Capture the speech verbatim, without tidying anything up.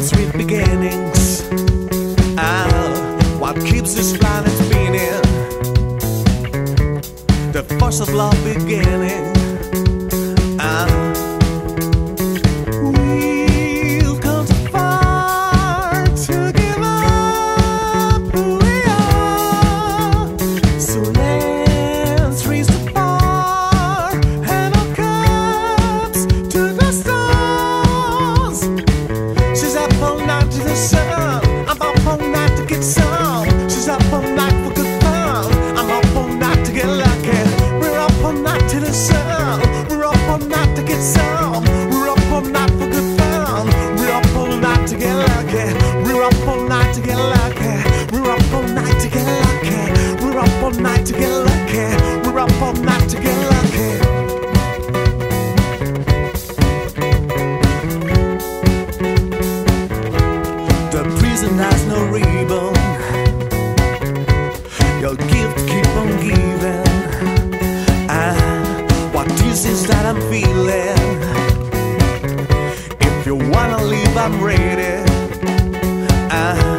sweet beginnings. Ah, what keeps this planet spinning? The force of love beginning. Ah, we've come too far to give up who we are. So let's raise the bar and our cups to the stars. She's up all night to the sun. I'm up all night to get some. She's up all night for good fun. I'm up all night to get lucky. We're up all night to the sun. We're up all night to get some. We're up all night for good fun. We're up all night to get lucky. We're up all night to get lucky. We're up all night to get lucky. We're up all night to get lucky. We're up all night to get lucky. The prison has no ribbon. Your gift keep on giving. Ah, what is this that I'm feeling? If you wanna leave, I'm ready. Ah.